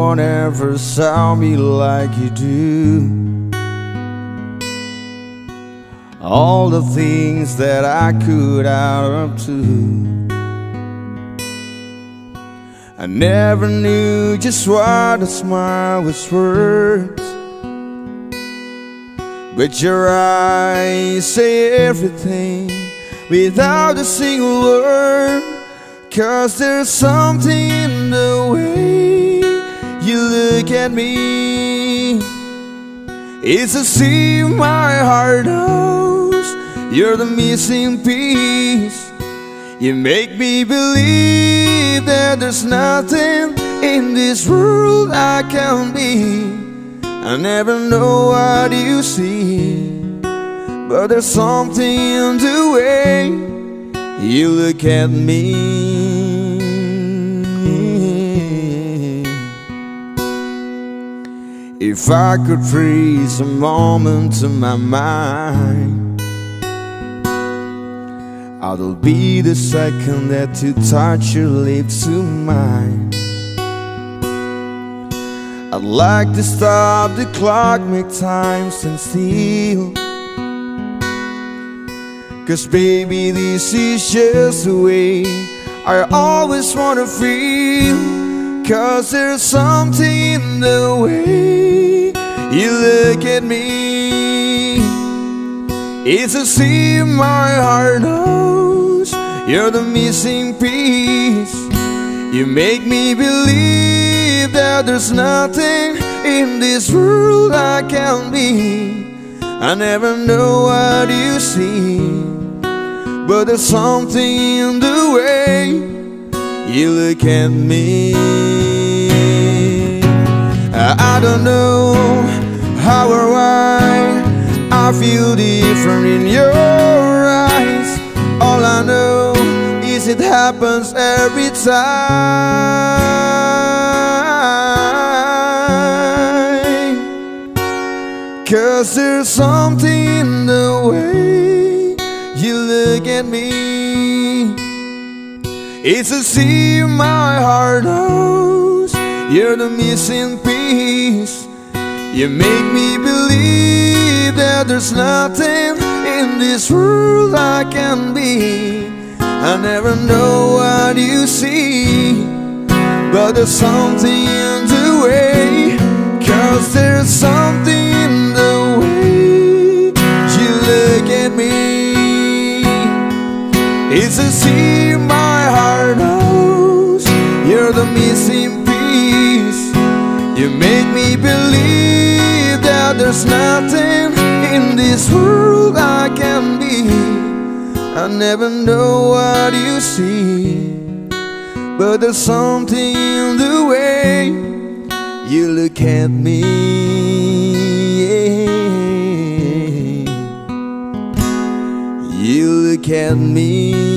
one ever saw me like you do. All the things that I could add up to, I never knew just what a smile was worth. But your eyes say everything without a single word. 'Cause there's something in the way you look at me. It's as if my heart knows you're the missing piece. You make me believe that there's nothing in this world I can be. I never know what you see, but there's something in the way you look at me. If I could freeze a moment in my mind, it'll be the second that you touch your lips to mine. I'd like to stop the clock, make time stand still. 'Cause baby, this is just the way I always wanna feel. 'Cause there's something in the way you look at me. It's as if my heart knows you're the missing piece. You make me believe that there's nothing in this world I can be. I never know what you see, but there's something in the way you look at me. I don't know how or why I feel different in your eyes. All I know is it happens every time. 'Cause there's something in the way you look at me. It's as if my heart knows you're the missing piece. You make me believe that there's nothing in this world I can be. I never know what you see, but there's something in the way. 'Cause there's something in the way you look at me. It's as if my heart knows you're the missing piece. You make me believe that there's nothing in this world I can be. I never know what you see, but there's something in the way you look at me. Yeah. You look at me.